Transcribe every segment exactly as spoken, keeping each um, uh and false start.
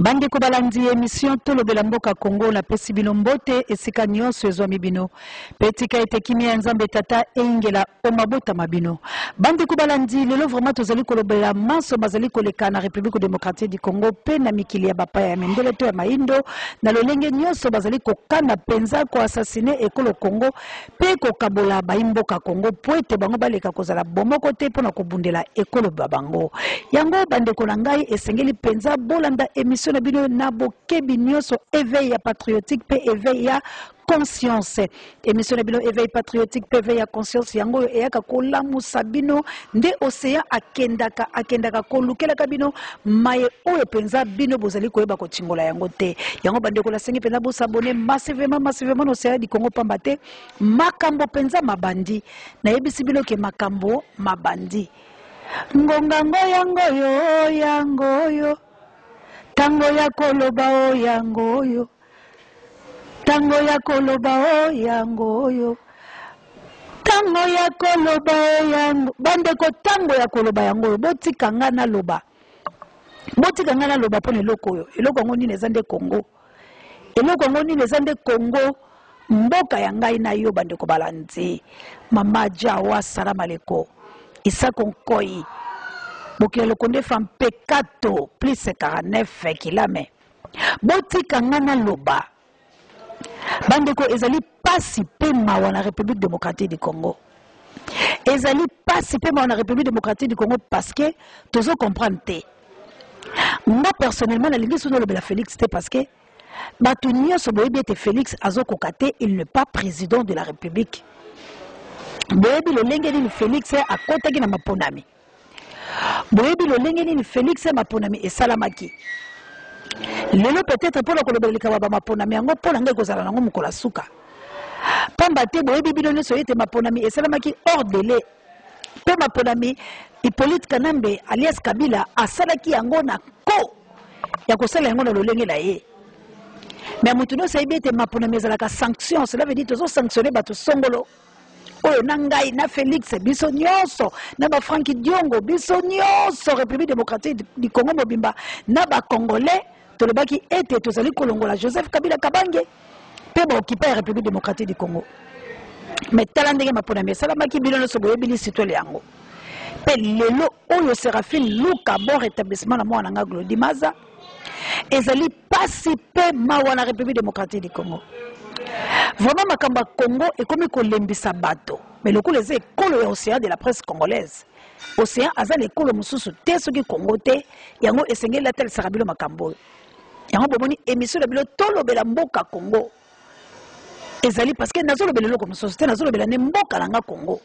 Bande ko balandi émission tolobela mboka Congo la pesi bino mbote esika nyonso ezwami bino petika ete kimia nzambe tata engela omabota mabino bande ko balandi lelo vraiment tozali kolobela manso bazali koleka na République démocratique du Congo pe na mikili ya bapaya ya mendele to ya maindo na lolenge nyonso bazali kokana penza ko assassiner ekolo Congo pe ko kabola baimboka Congo po ete bango baleka kozala bomoko te pona kobundela ekolo babango yango bande ko langai esengeli penza bolanda émission na bino na bokebi nyonso éveil ya patriotique pe éveil ya conscience émission na bino éveil patriotique pe éveil ya conscience yango eyaka kolamusa bino nde océan akendaka akendaka kolukelaka bino maye oyo penza bino bozali koyeba kotingola yango te yango bande ko la sengi penza bo s'abonner massivement massivement no océan du Congo pamba te makambo penza mabandi na yebisi bino ke makambo mabandi ngonga ngoyango yo yango yo tango ya koloba o yango yo tango ya koloba o yango yo tango ya koloba o yango bande ko tango ya koloba yango botika nga na loba botika nga na loba pone eloko yo eloko ngo nini ezande Congo eloko ngo nini ezande Congo mboka ya ngai na yo bande ko balanzi mama jawa salam aleko isa konkoi Boki le konde fam pekato plus quarante-neuf kilomètres. Botika ngana loba. Bandeko ezali pasi pe mawa na République démocratique du Congo. Ezali pasi pe mawa na République démocratique du Congo parce que tozo comprendre te. Moi personnellement na lingi sono lobela Félix te parce que batu nyonso boyebi ete Félix azo kokate il n'est pas président de la République. Boyebi le lenge ni Félix akotaki na maponami. Boyebi lo lenge ni Félix maponami et salamaki lelo peut-être pour la kolobeleka ba maponami yango pour la ngekozala nango mukola suka pamba te boyebi bino ne soyete maponami et salamaki hors délai pe maponami Hippolyte Kanambe alias Kabila asalaki yango na ko ya kosala yango na lo lenge la ye mais mutuno sayibi ete maponami ezalaka sanction cela veut dire tozo sanctionner bato songolo oyo nangai na Félix biso nyonso na ba Franki Diongo biso nyonso République démocratique du Congo mobimba na ba congolais tolobaki ete tozali kolongola Joseph Kabila Kabange pe ba occuper République démocratique du Congo mais tala ndenge mapona me salamaki bilono so boyebili citoyen yango pe lelo oyo Séraphine Luka bon rétablissement na mwana nga Glody Maza ezali pasi pe mawa na République démocratique du Congo. Vraiment makamba Congo est comme kolembisa bato mais le coup les écoles océan de la presse congolaise océan azali école mususu te soki Congo te yango esengeli la tel sarabilo makambo yango bomoni émission de bilo tolobela mboka Congo ezali parce que nazo lobela loko mususu te nazo lobela ne mboka langa Congo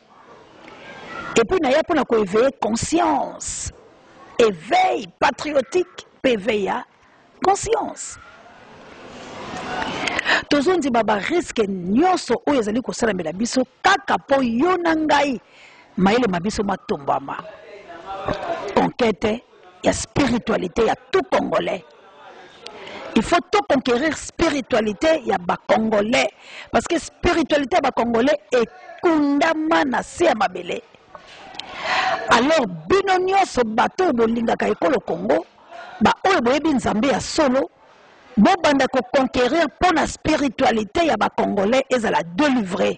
et puis na ya pona ko éveiller conscience éveil patriotique éveil à conscience. Tozondi baba risque nyonso oyo ezali kosalamela biso kaka po yo na ngai maele mabiso matombama enquête ya spiritualité ya tout congolais. Il faut tout conquérir spiritualité ya ba congolais parce que spiritualité ya ba congolais est kundama na se ya mabele. Alors bino nyonso bato bolingaka ekolo Congo ba oyo boyebi nzambe ya solo bon banda ko conquérir pour la spiritualité ya ba congolais et à la délivrer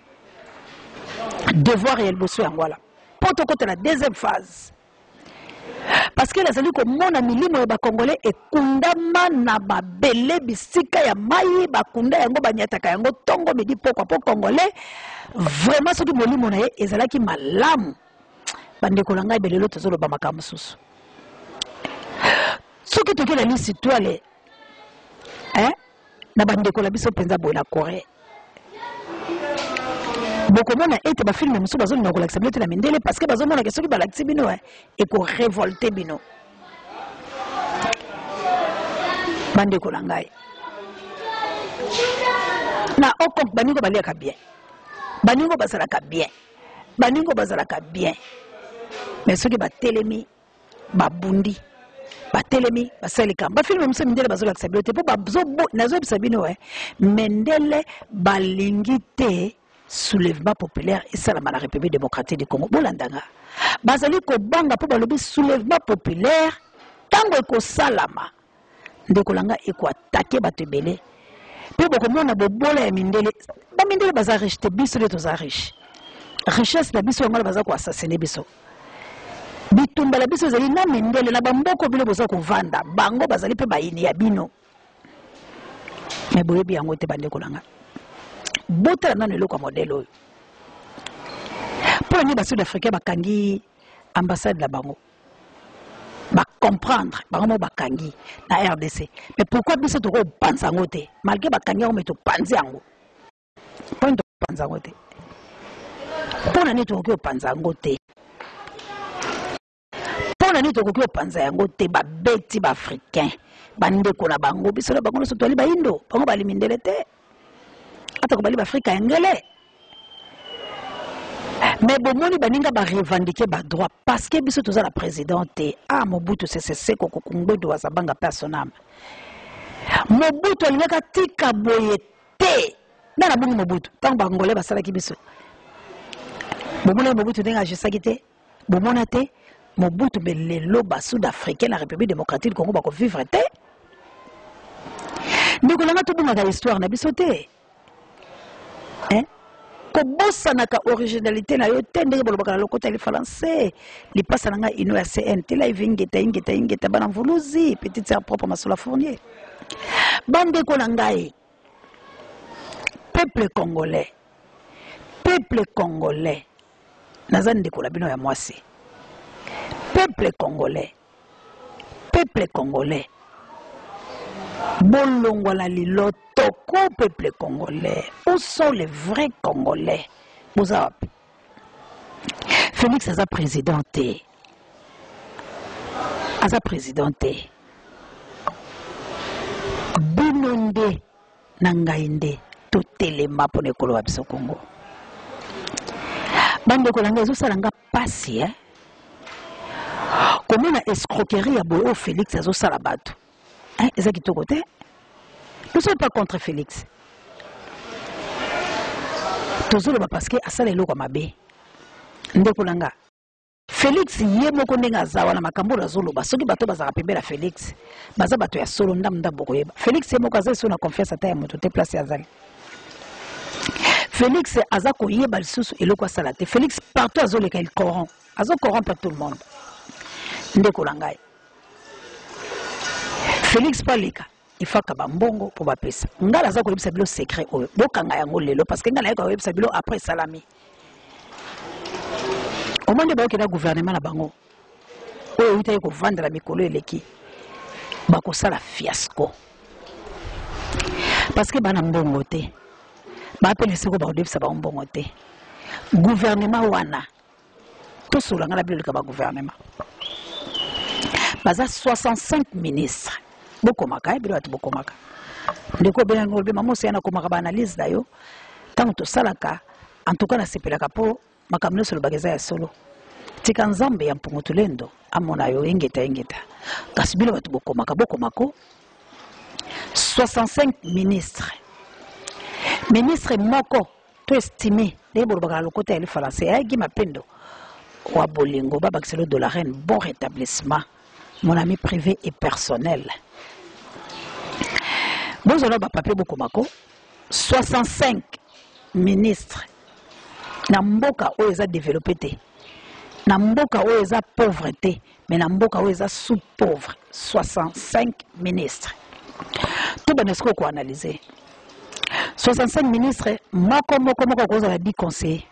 devoir et le besoin voilà pour to côté la deuxième phase parce que les alliés ko mona milimo ya ba congolais et kundama na ba belé bisika ya mai ba kunda yango banyataka yango tongo medi poko po congolais vraiment ce qui molimo na ye ezalaki malamu bande ko langa belelo tozolo ba makambo susu ce qui te la liste citoyenne hein na bandeko la biso penza boy na Corée boko mona ete ba film musu bazo na ko l'accepter na mindele parce que bazo mona que soki ba l'accepter bino hein et ko révolter bino bandeko la ngai na oko baningo baliaka bien baningo bazalaka bien baningo bazalaka bien mais soki ba telemi ba bundi batelemi basalika ba film muso mindele bazo l'accepter po bazo nazo bisabino eh mendele balingite soulèvement populaire et ça la République démocratique du Congo bolandanga bazali ko banga po balobi soulèvement populaire tango ko salama ndeko langa eko attaquer bato ebele pe bokomona bobola ya mindele ba mindele baza riche te biso le toza riche richesse na biso yango baza ko assassiner biso bitumba la biso ezali na mindele na bamboko bile boza kovanda bango bazali pe bayini ya bino mais boyebi yango te bandeko langa botala nano eloko ya modele oyo pour ni basud africain bakangi ambassade la bango ba comprendre bango bakangi na R D C mais pourquoi biso to ko panza ngote malgré bakangi ngo meto panzi yango point to panza ngote pour ni to ko panza ngote pour ni to ko panza yango te ba beti ba africain bandeko na bango biso na bango so to ali ba indo bango bali mindele te ata ko bali ba afrika ngele. Mais bomoni baninga ba revendiquer ba droit parce que biso toza la présidente ah Mobutu c'est c'est ko kungbe do wazabanga personnam Mobutu alingaka tika boye te na na bungu Mobutu tant bangolais basala ki biso bomoni Mobutu denga jesaki te bomona te Mobutu belelo ba sud-africain la République démocratique du Congo ba ko vivre te ndiko langa to bunga histoire na biso te hein kobosa naka originalité na yo tende ke bolobaka na lokota le français li passa nanga ino ya C N T la ingeta ingeta ingeta bana mvuluzi petite sœur propre Masola Fournier bande ko ngai peuple congolais peuple congolais nazande ko la bino ya mwasi peuple congolais peuple congolais bolongwala liloto ko peuple congolais où sont les vrais congolais Bozap Félix aza présidenté aza présidenté binonde nangainde totelema pone kolo biso Congo bande ko langa zo salanga pasi hein comment na escroquerie ya boyo Félix azo sala bato hein ezaki to côté. Nous ne sommes pas contre Félix. Toujours parce que asala eloko mabe. Ndeko langa. Félix yemoko ndenga zawa na makambo la zolo ba soki bato bazaka pembela Félix. Baza bato ya solo ndam ndambo koyeba. Félix yemoko azali so na confiance ata ya moto te place azali. Félix aza koyeba lisusu eloko asala te. Félix partout azoleka il corrompt. Azo corrompre tout le monde. Ndeko langa. Félix palika il faut que bambongo pour ba pesa ngala za ko yebisa bilo secret oyo bokanga yango lelo parce que ngala yako yebisa bilo après salami au monde ba okena gouvernement na bango oyo itaye ko vendre mikolo eleki ba ko sala fiasco parce que bana mbongo te ba apele seko ba odebisa ba mbongo te gouvernement wana to solo ngala bilo ka ba gouvernement baza soixante-cinq ministres bokomaka ebilo ati bokomaka ndeko benga ngolbe mamosi yana komaka ba analyse dayo tango to salaka en tout cas na sepelaka po makamno solo bageza ya solo tika nzambe ya mpungutu lendo amona yo ingeta ingeta kasi bilo batu bokomaka bokomako soixante-cinq ministres ministre moko to estimé de bolobaka lokota ya français ayaki mapendo wa bolingo babakiselo de la reine bon rétablissement mon ami privé et personnel. Bon, on a papier beaucoup mako. soixante-cinq ministres. Namboka o eza développé. Namboka o eza pauvreté. Mais namboka o eza sous-pauvre. soixante-cinq ministres. Tout le monde ko analyser. soixante-cinq ministres. Moko moko moko ko za dix conseillers.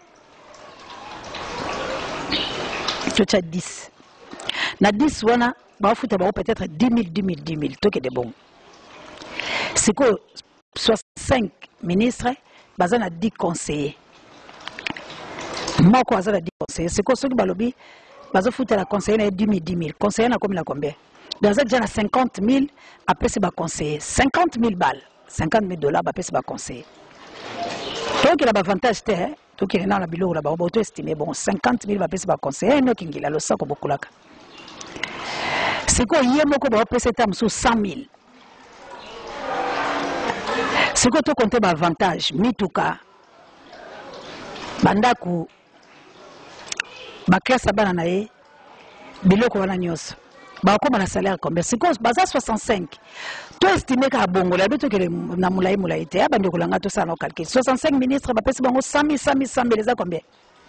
Tu as dix. Na dix wana ba futa ba peut-être dix mille dix mille dix mille to que de bon. C'est que soixante-cinq ministres bazana dix conseillers. Moko azala dix conseillers. C'est que ceux qui balobi bazo futa la conseiller na dix mille dix mille. Conseiller na combien la combien? Dans déjà na cinquante mille après c'est ba conseiller. cinquante mille balles, cinquante mille dollars après c'est ba conseiller. Donc il a avantage te hein. Donc il est dans la bilo là ba auto estimé bon cinquante mille après c'est ba conseiller no kingila lo sako bokulaka. C'est quoi hier moko ba pesa tam sous cent mille. C'est quoi to compter ba avantage mituka bandaku ba classe bana na ye biloko wana nyos Bah, comme on a salaire combien? C'est quoi? Bah, ça soixante-cinq. Toi, estimé qu'à Bongo, la bête que les Namoulaï Moulaïté, à Bandekolanga, tout ça, non calculé. soixante-cinq ministres, bah, c'est bon, cent mille, cent mille, cent mille, les a combien?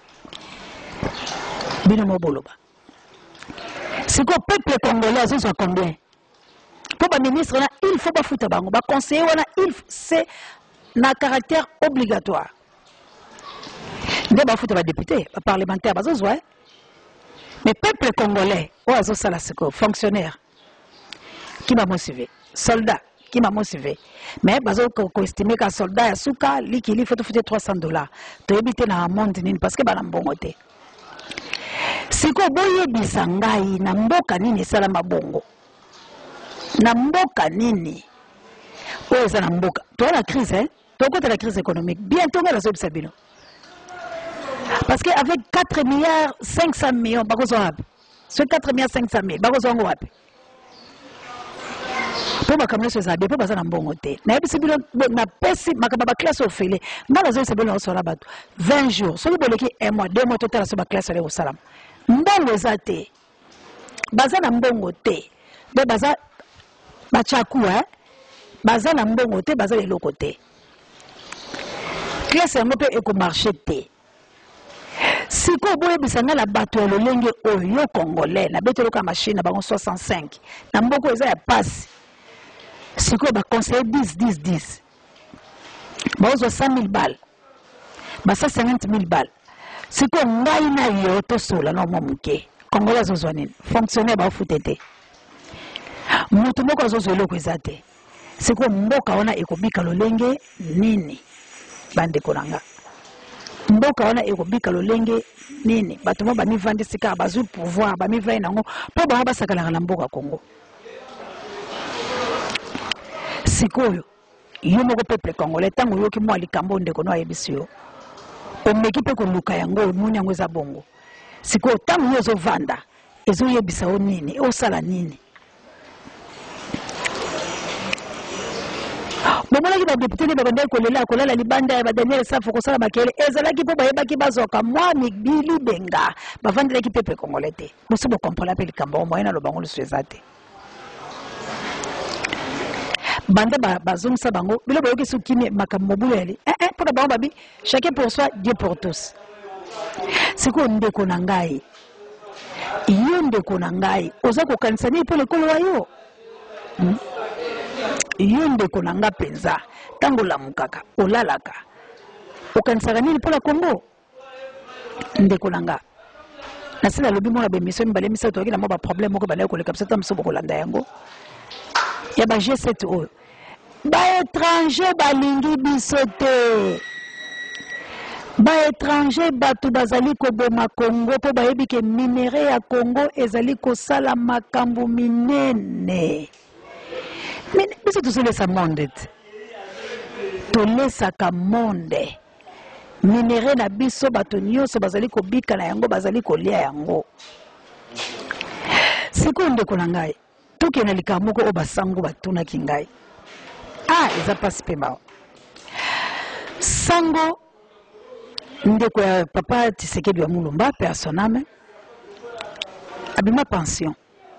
Binomo Boloba. C'est quoi, peuple congolais, ça soit combien? Pour les ministres, il faut pas foutre bango. Les conseillers, c'est un caractère obligatoire. Il faut foutre les députés, les parlementaires, mais peuple congolais, fonctionnaire, qui m'a motivé, soldat, qui m'a motivé. Mais il estime qu'un soldat, il faut foutre trois cents dollars. Tu éviter dans le monde parce que c'est bon côté. Si ko boye bisangai na mboka nini sala mabongo. Na mboka nini oyo eza na mboka to la crise hein to côté la crise économique bientôt ngala zo bisabino parce que avec quatre milliards cinq cents millions bakozo wapi sur quatre milliards cinq cents mille bakozo ngo wapi po makamlo so za po baza na mbongo te na bisabino na pesi makaba ba classe ofele ngala zo bisabino so la bato vingt jours so boleki un mois deux mois total so ba classe le au salam mbongo za te baza na mbongo te de baza bachaku hein baza na mbongo te baza le lokote classe yango pe eko marché te siko boye bisanga la bato ya lolenge oyo congolais na betelo ka machine na bango soixante-cinq na mboko eza ya passe siko ba conseiller dix dix dix bazo cent mille balles ba cent cinquante mille balles siko ngai na yo to sola no momuke congolais zo zwanini fonctionnaire ba futete mutu moko zo zo loko ezate siko mboka wana ekobika lolenge nini bande konanga mboka wana ekobika lolenge nini bato mo ba mi vandi sika bazu pouvoir ba mi vai nango po ba ba sakala na mboka Congo sikoyo yo moko peuple congolais tango yoki mo alikambo ndeko no ayebisio o mekipe ko luka yango muni yango za bongo sikoyo tango yo zo vanda ezo yebisa o nini o sala nini Bomona ki ba député ni ba bande ko lela ko lela libanda ya ba Daniel Safo ko sala bakele ezalaki po ba yebaki bazoka mwa mibili benga ba vandela ki peuple congolais te musu bo comprendre pe likambo moyena lo bango le suezate bande ba bazongisa bango bilo ba yoki sukimi makambo buleli eh eh pour ba babi chacun pour soi Dieu pour tous siko ndeko na ngai iyo ndeko na ngai oza ko kanisa ni po le kolo wayo hmm? Yo ndeko nanga penza tango la mukaka olalaka okanisaka nini pour la Congo ndeko nanga nasila lobi mona be mission mbale misa to kila mo ba problème ko bana ko le kapsata mso ko landa yango ya ba G sept o ba étranger balingi bisote ba étranger batu bazali ko boma Congo po ba yebi ke minéraux ya Congo ezali ko sala makambo minene. Mais nous sommes tous les monde. Tous les monde. Minéraux na biso batonio so bazali ko bika na yango bazali ko lia yango. Sekonde ko ngai. Toke na likamoko o basango batuna kingai. Ah, eza pas pema. Sango ndeko ya papa Tshisekedi wa Mulumba personname. Abima pension.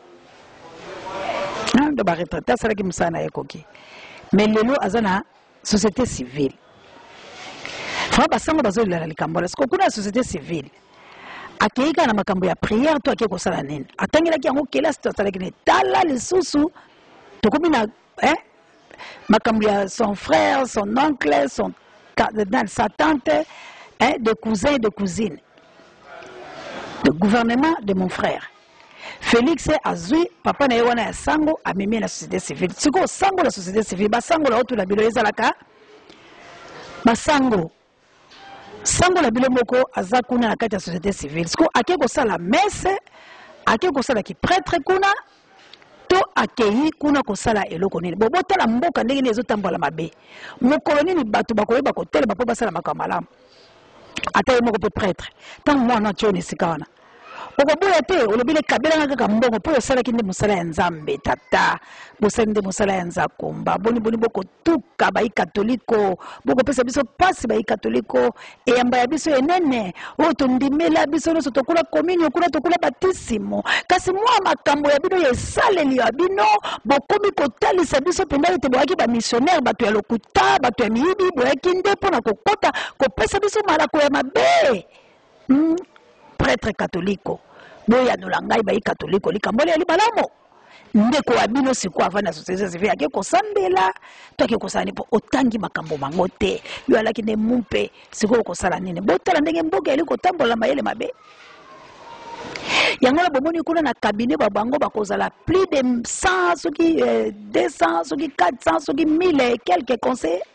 Non, de ba retraité ça qui musana ekoki. Mais lelo azana société civile. Fa basango bazo la likambo la siko kuna société civile. Akeika na makambo ya prière to akeko sala nini. Atangela ki yango kela sto sala kini tala lisusu to komina hein makambo ya son frère, son oncle, son sa tante, hein, de cousins et de cousines. Le gouvernement de mon frère. Félix Azui, papa na yewana ya sango amemi na société civile. Siko sango la société civile, ba sango la otu la bilo ezalaka. Ba sango. Sango la bilo moko aza kuna na kati ya société civile. Siko akeko sala messe, akeko sala ki prêtre kuna, to akeyi kuna ko sala eloko nini. Bo botala mboka ndenge ezo tambola mabe. Mokolo nini batu bakoyeba ko tele bapo basala makamalamu. Ata moko pe prêtre. Tant moi na tioni sikana. okoboya te olobile kabila nga kaka mbongo po osala kinde musala ya nzambe tata bosende musala ya nzakomba boni boni boko tuka bai katoliko boko pesa biso pasi bai katoliko eyamba ya biso enene o tondimela biso no tokula communion kula tokula batisimo kasi mwa makambo ya bino ya saleli ya bino bokomi kotalisa biso penda te boaki ba missionnaire bato ya lokuta bato ya miyibi boyaki nde pona kokota kopesa biso malako ya mabe hmm? Prêtre catholique boya no langai bai catholique likambole ya libalamo ndeko wa bino siko avana société civile yake kosambela toke kosala nipo otangi makambo mango te yo alaki ne mumpe siko kosala nini botala ndenge mboga eli kotambola mayele mabe yango la bomoni kuna na cabinet babango bakozala plus de cent soki deux cents soki quatre cents soki mille et quelques conseils.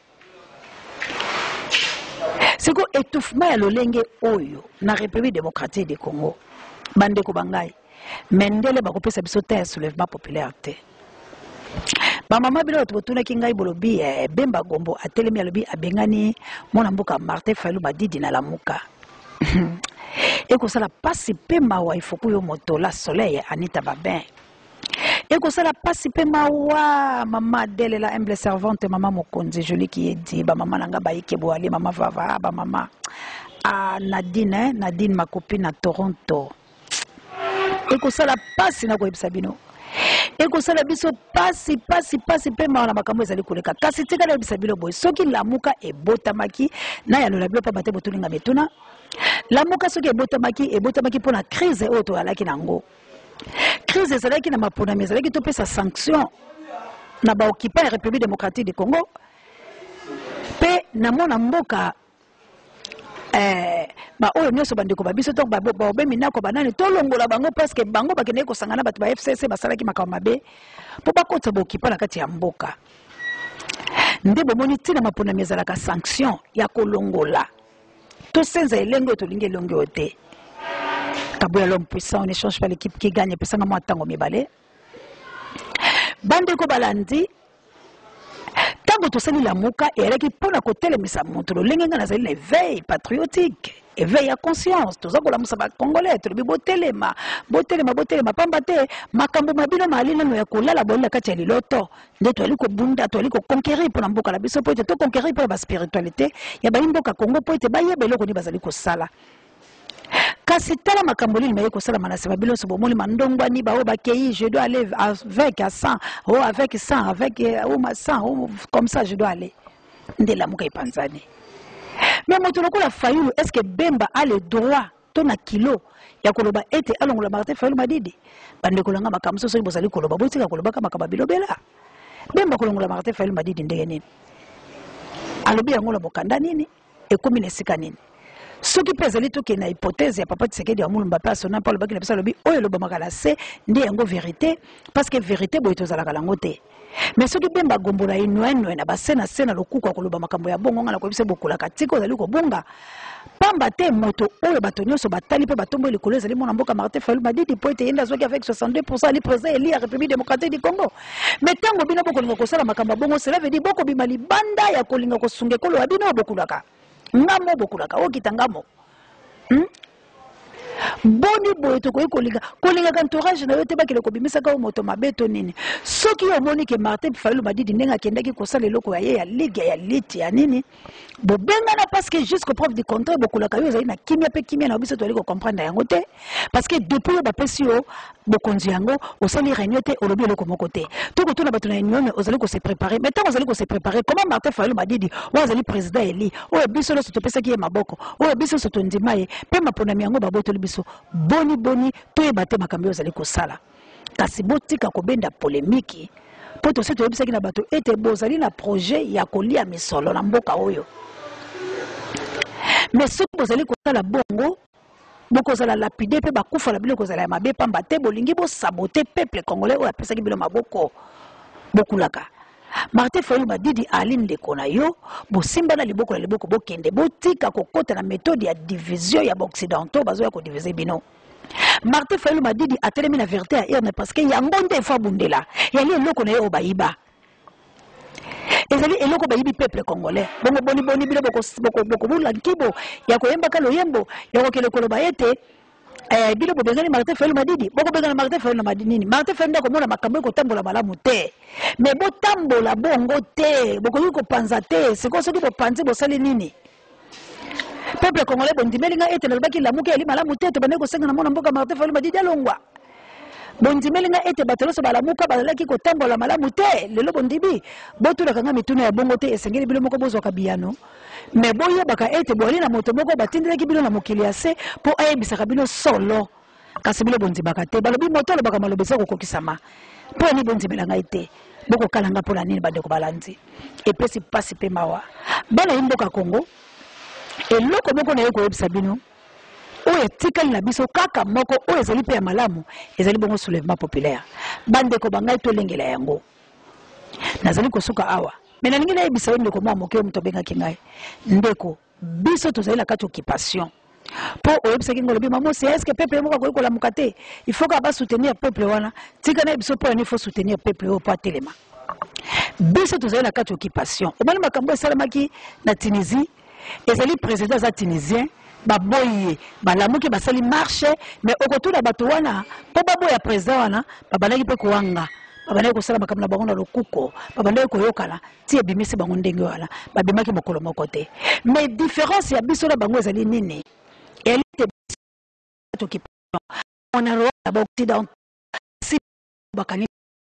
C'est quoi étouffement à l'olenge oyo na République démocratique du Congo bande ko bangai mendele ba kopesa biso te soulèvement populaire te ba mama bilo to tuna kingai bolobi Bemba Gombo atelemi alobi abengani mona mboka Martin Fayulu Madidi na lamuka eko sala pasi pe mawa ifoku yo moto la soleil Anita Babin eko sala pasi pe mawa mama Adele la humble servante mama Mokonzi joli qui est dit ba mama nanga ba ikebo ali mama Vava ba mama ah Nadine Nadine ma copine à Toronto eko sala pasi na ko ebisabino eko sala biso pasi pasi pasi pe mawa na makambo ezali koleka kasi tika na ebisabino boy soki lamuka ebotamaki na ya lola bilo pa bate botulinga metuna lamuka soki ebotamaki ebotamaki pona crise oto alaki nango crise ezalaki na maponami ezalaki topesa sanction na baoccupant ya République démocratique du Congo pe na mona mboka eh ba oyo nyoso bandeko babiso to ba ba minako banani to longola bango parce que bango bakene ko sangana bato ba F C C basalaki makambo mabe po bakota baoccupant na kati ya mboka nde bomoni tina maponami ezalaka sanction ya kolongola to senza elengo to linge longo te. Kabouya l'homme puissant, on n'échange pas l'équipe qui gagne, et puis ça m'a tango mi balé. Bande ko balandi, tango to sali la muka, et elle qui pour la côté les misa montre le lenga na zali l'éveil patriotique, éveil à conscience, to zako la musa ba congolais, to bi botelema, botelema, botelema, pambate, makambo mabino malina no ya kolala bola kati ya liloto, nde to aliko bunda, to aliko conquérir pour la mboka la biso po to conquérir pour la spiritualité, ya ba mboka Congo po te ba yebelo ko ni bazali ko sala. Kasi tala makamboli maye ko sala manasema biloso bomoli mandongwa ni ba bakei je dois aller avec à cent ou avec cent avec ou ma cent ou comme ça je dois aller ndela muka ipanzani mais moto lokola Fayulu est-ce que Bemba a le droit tona kilo ya koloba ete alongola Martin Fayulu Madidi bande kolanga makamso so bozali koloba botika koloba kama kababilo bela Bemba kolongola Martin Fayulu Madidi ndenge nini alobi yangola bokanda nini ekomi nesika nini soki pezali to ke na hypothèse ya papa Tshisekedi ya mulumba pa sona pa lobaki na pesa lobi oyo loba makala se ndi yango vérité parce que vérité boy tozala kalango te mais soki Bemba Gombo na inweno na basena sena lokuko koloba makambo ya bongo ngana ko bise bokola katiko ezali ko bonga pamba te moto oyo bato nyonso batali pe batombo likolo ezali mona mboka Martin Fayulu Madidi po ete yenda zoki avec soixante-deux pour cent li président eli ya République démocratique du Congo mais tango bino bokolinga kosala makambo bongo cela veut dire boko bima libanda ya kolinga kosunge kolo abino bokulaka ngamo bokulaka okitangamo hmm? Boni boye to ko kolinga kolinga entourage na yote bakile ko bimisa ka moto mabeto nini soki yo moni ke Martin Fayulu Madidi ndenga kendaki ko sala eloko ya ye ya ligue ya liti ya nini bo benga na parce que jusqu'au preuve du contraire bokulaka yo zali na kimia pe kimia na biso to ali ko comprendre yango te parce que depuis ba pesi yo bokonzi yango osali réunion te olobi eloko moko te to ko tuna batuna union ozali ko se préparer mais tant ozali ko se préparer comment Martin Fayulu Madidi wa zali président eli o biso lo to pesa ki maboko o biso so to ndima ye pe maponami yango baboto biso boni boni to ebate makambo ozali ko sala kasi botika ko benda polémique po to se to yebisa ki na bato ete bozali na projet ya kolia misolo na mboka oyo mais soki bozali ko sala bongo boko zala lapide pe bakufa la biloko zala mabe pamba te bolingi bo saboter peuple congolais o apesa ki bilo maboko bokulaka Martin Fayulu Madidi aline de konayo bo simba na liboko la liboko bokende botika kokota na méthode ya division ya occidentaux bazo ya ko diviser bino Martin Fayulu Madidi atelemi na vérité à irne parce que yango nde fa bundela yali eloko na yo bayiba ezali eloko bayibi peuple congolais bongo boni boni bilo boko boko boko bula kibo ya koyemba ka loyembo ya ko kele koloba ete eh bilo bobengani Martin Fayulu Madidi boko bengana Martin Fayulu Madidi Martin Fayulu ndako mona makambo ko tambola malamu te mais bo tambola bongo te boko yuko panza te siko soki bo panzi bo sali nini peuple congolais bondimelinga ete nalobaki lamuke ali malamu te to baneko senga na mona mboka Martin Fayulu Madidi alongwa bondimelinga ete batoloso balamuka balaki ko tambola malamu te lelo bondibi botula kanga mituna ya bongo te esengeli bilo moko bozo kabiyano mais boye baka ete boli na moto moko batindelaki bilo na mokili ase po ayebisaka bino solo kasi bilo bondibaka te balobi moto alobaka malobesa kokokisama po ni bondimelanga ete boko kalanga pona nini bandeko balandi epesi pasi pe mawa bana yimboka Congo eloko moko na yeko yebisa bino oyo tikali na biso kaka moko oyo ezali pe ya malamu ezali bongo soulèvement populaire bandeko bangai to lengela yango nazali kosuka awa mais nalingi na yebisa yo ndeko mwa moke moto bengaki ngai ndeko biso tozali na kati occupation po oyebisaki ngolobi mamosi est-ce que peuple moko akoki kolamuka te il faut ka ba soutenir peuple wana tika na biso po il faut soutenir peuple o po atelema biso tozali na kati occupation omali makambo esalamaki na Tunisie ezali président za tunisien baboye balamuki basali marche mais okotuna bato wana po baboya président wana babanaki pe kuwanga babandaki kosala makambo na bango na lokuko babandaki koyokana ti ebimisi bango ndenge wana babimaki mokolo moko te mais différence ya biso na bango ezali nini elite occupation on a rwanda ba occident si bakani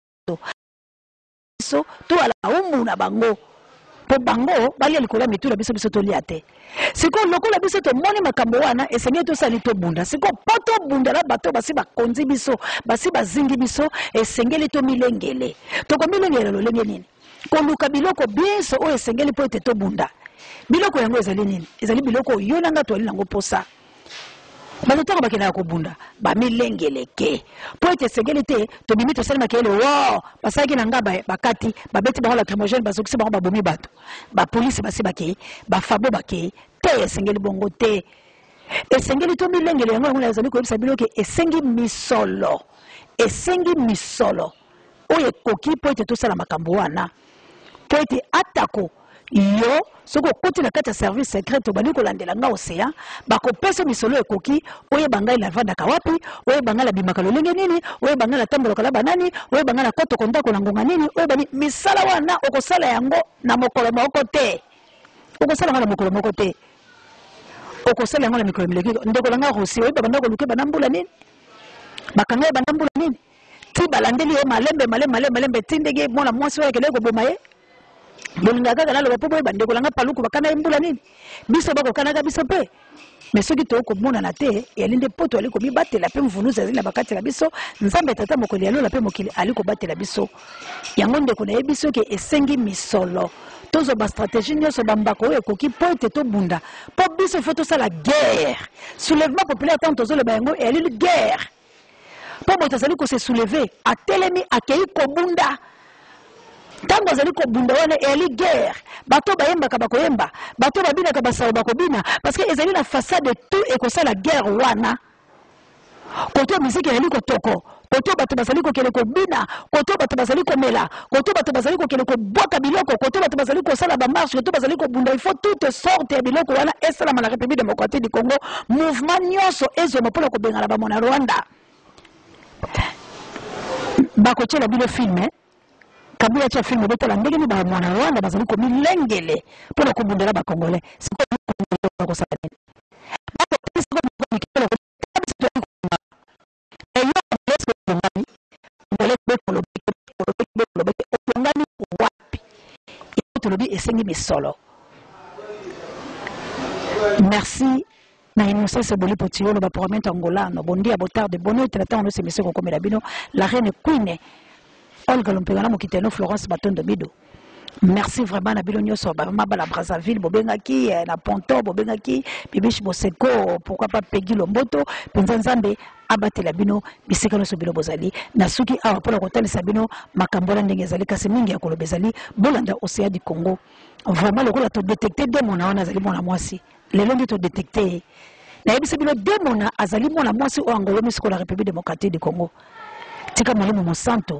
so to ala umu na bango po bango bali alikola mitula biso biso tolia te siko lokola biso to moni makambo wana esengi to sali to bunda siko poto bunda la bato basi bakonzi biso basi bazingi biso esengeli to milengele to ko milengele lo lenge nini ko luka biloko biso o esengeli po ete to bunda biloko yango ezali nini ezali biloko yonanga to ali nango posa balotaka bakena ko bunda ba milengele ke po ete esengeli te to bimi to sali makele wow basaki na ngaba bakati babeti bango la trimogène bazokisi bango babomi bato ba police basi bake ba fabo bake te esengeli bongo te esengeli to milengele yango yango ezali ko yebisa biloko esengi misolo esengi misolo oye koki po ete to sala makambo wana po ete atako yo soko koti na kati ya service secret bali ko landela nga océan bako pesa misolo ekoki oye bangai la vanda kawapi oye bangala bimaka lolenge nini oye bangala tambolo kala banani oye bangala koto konta ko ngonga nini oye bani misala wana okosala yango na mokolo moko te okosala ngala mokolo moko te okosala yango na mikolo mileki ndeko langa rosi oye banda ko luke banambula nini bakanga banambula nini ti balandeli ye malembe malembe malembe malembe tindege mona mwasi wa kele ko bomaye bolinga kaka na lobo boye bandeko langa paluku bakana embula nini biso bako kanaka biso pe mais soki to ko mona na te yalinde poto ali ko mibatela pe mvunuza zina bakati la biso nzambe tata mokoli yalola pe mokili ali ko batela biso yango ndeko na yebiso ke esengi misolo tozo ba stratégie nyoso bambako oyo koki po ete to bunda po biso faut to sala guerre soulèvement populaire tant tozo le bango et ali guerre po moto zali ko se soulever atelemi akei ko bunda tango azali ko bunda wana eli guerre bato bayemba ka bakoyemba bato babina ka basalo bakobina parce que ezali na façade tout et ko sala guerre wana koto musique eli ko toko koto bato bazali ko kele ko bina koto bato bazali ko mela koto bato bazali ko kele ko boka biloko koto bato bazali ko sala ba marche koto bazali ko bunda il faut toutes sortes ya biloko wana esala na République démocratique du Congo mouvement nyonso ezo mapona ko bengala ba mona Rwanda bakochela bilo filme kabula cha filme beta la ndenge ni ba mwana Rwanda bazali ko milengele pona ko bundela ba Congolais siko ko sala nini bako siko ko mikelo ko siko ko e yo lesko ngani ngale be ko lo be ko lo be ko lo be ko ngani wapi e to lo bi esengi misolo merci na innocence boli potiolo ba promete Angola no bondi a botar de bonheur traitant no se monsieur ko komela bino la reine queen Olga Lompegana Mokiteno Florence Batondo Bido. Merci vraiment na bilo nyoso ba mabala Brazzaville bobengaki na Ponto bobengaki Bibish Boseko pourquoi pas Peggy Lomboto penza nzambe abatela bino bisika no so bilo bozali na suki awa pona kotali sabino makambola ndenge ezali kasi mingi ya kolobezali bolanda océan du Congo vraiment le rôle to détecter de mona wana azali mona mwasi lelo ndi to détecter na yebisa bino de mona azali mona mwasi o angolo misiko la République démocratique du Congo tika mwalimu Monsanto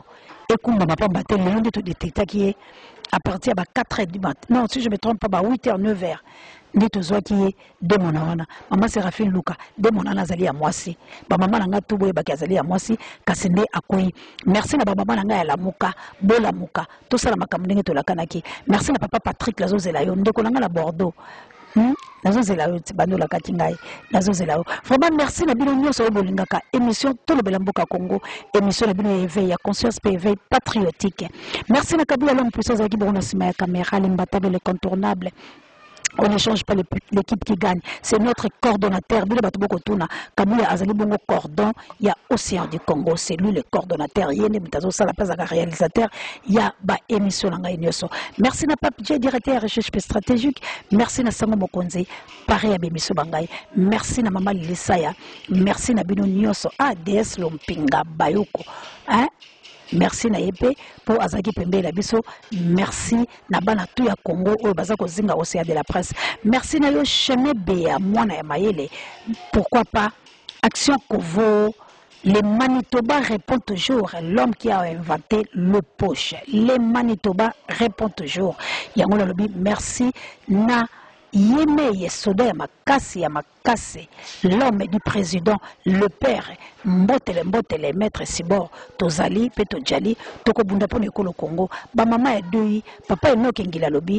et kumba mapa batel le nde to détecta qui est à partir de quatre heures du matin. Non, si je me trompe pas, huit heures, neuf heures. Nde to zwa qui est de mon wana. Maman Séraphine Luka, de mon ana zali à moi si. Ba maman nanga tubo ba kazali à moi si, kasende akoi. Merci na ba maman nanga ya la muka, bola muka. Tout ça la makamdenge to la kanaki. Merci na papa Patrick Lazo Zelayo, ndeko nanga la Bordeaux. Hmm? Nazo Zelayo bando la katingai. Nazo Zelayo. Vraiment merci na bino nyoso bolingaka émission Tolo Belamboka Congo, émission na bino éveil ya conscience P éveil patriotique. Merci na kabila l'homme puissant qui borona sima ya caméra l'imbattable l'incontournable. On n'échange pas l'équipe qui gagne. C'est notre coordonnateur. Bila Batuboko Tuna, Kabila Azali Bongo Cordon, il y a Océan du Congo, c'est lui le coordonnateur. Il y a la place à réalisateur. Il y a ba émission Langa Inyoso. Merci na Papi, directeur recherche stratégique. Merci na Sango Mokonzi, pareil à Bémiso Bangay. Merci na Mama Lisaya. Merci na Bino Nyoso. Ah, D S Lompinga Bayoko. Hein? Merci na épée pour Azaki Pembe la biso. Merci na bana tout ya Congo au bazako zinga océan de la presse. Merci na yo chemin Béa moi na Mayele. Pourquoi pas Action Kovo. Les Manitoba répondent toujours. L'homme qui a inventé le poche. Les Manitoba répondent toujours. Yango lobby merci na Yeme Yesoda ya makasi ya makasi, l'homme du président, le père, mbotele mbotele maître Sibor, tozali pe tojali, toko bunda po nekolo Congo, ba mama edui, papa enoke ngila lobi,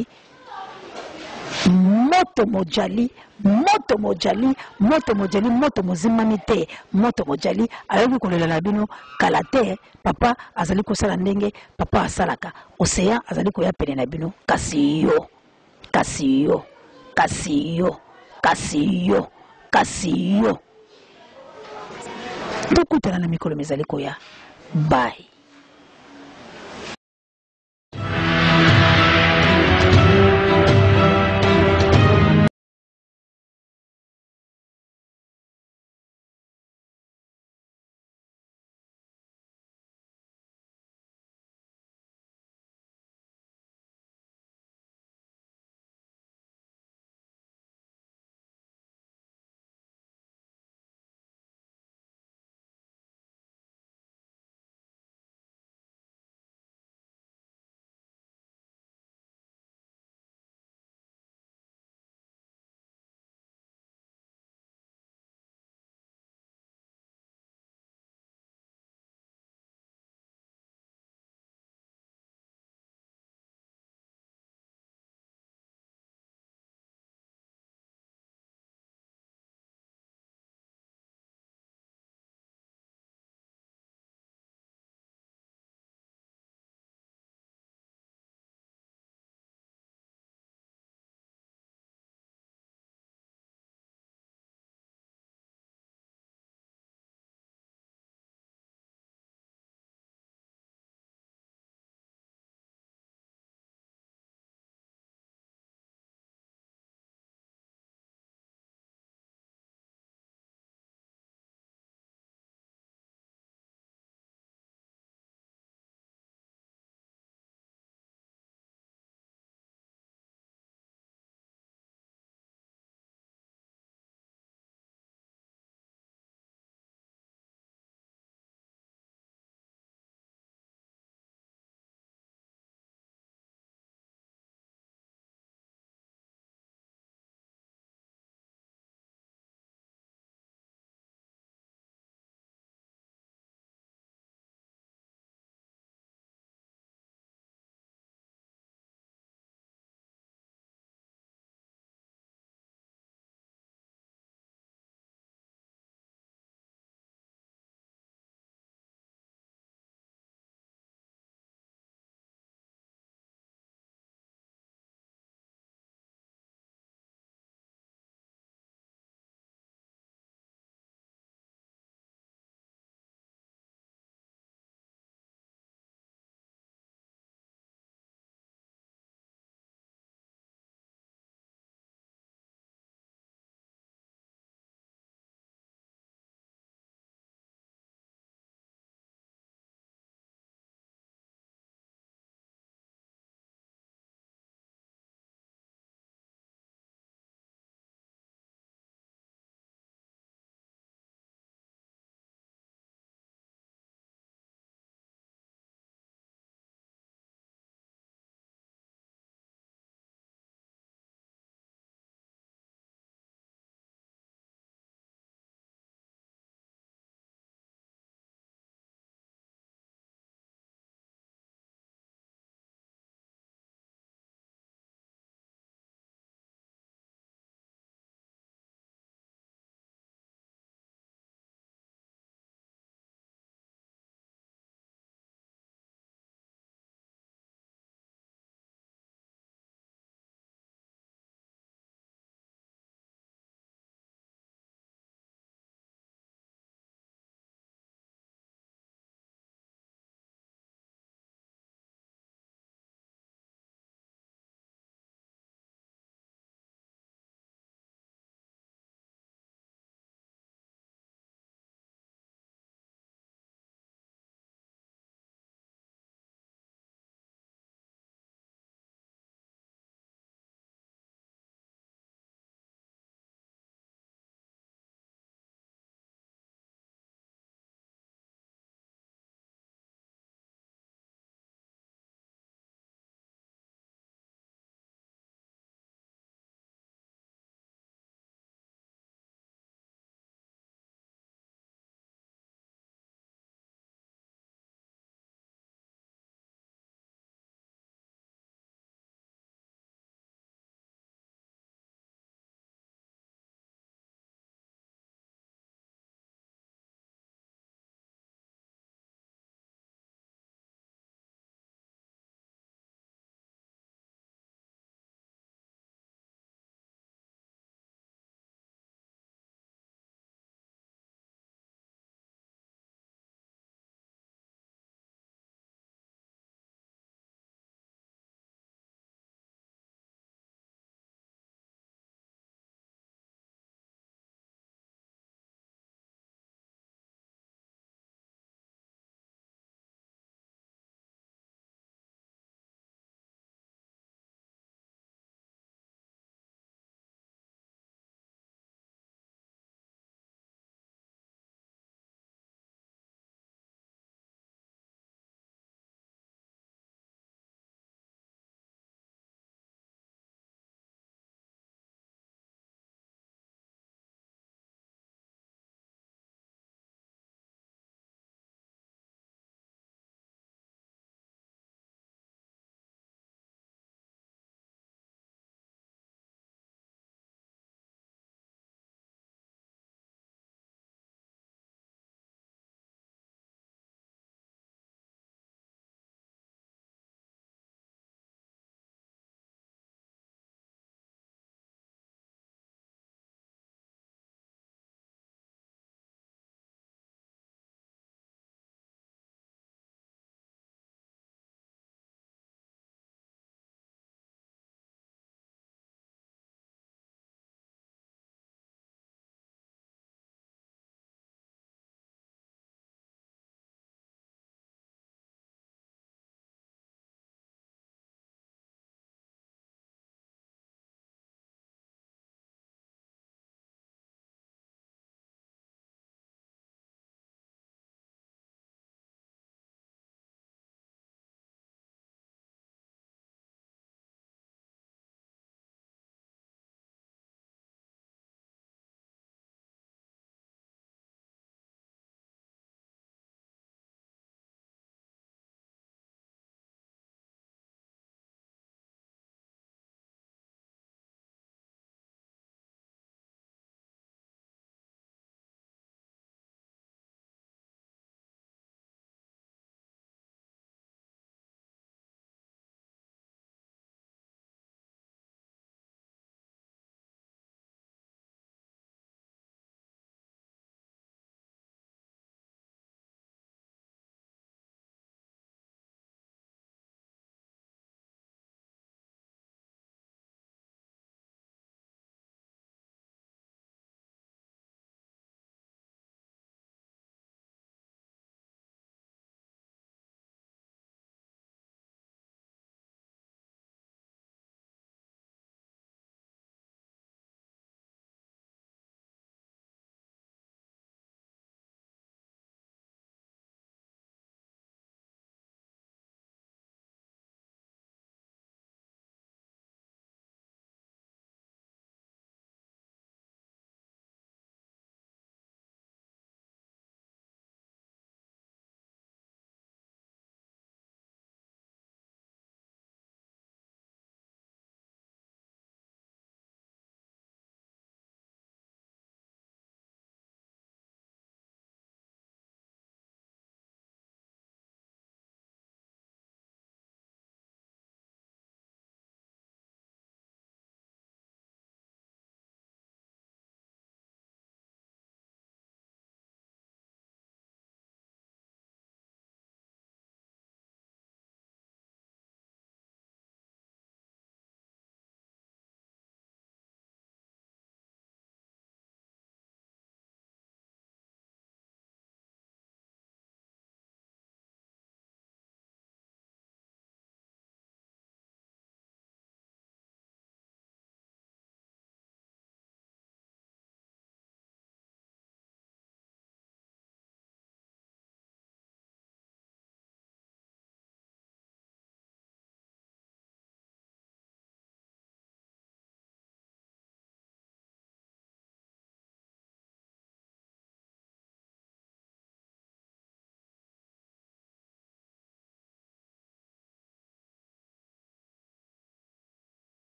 moto mojali, moto mojali, moto mojali, moto mozimanite, moto mojali, ayobi kolela na bino kalate, papa azali kosala ndenge, papa asalaka, océan azali koya pene na bino, kasi yo, kasi yo. Kasiyo, kasiyo, kasiyo. Tukutana na mikolo mezali koya. Bye.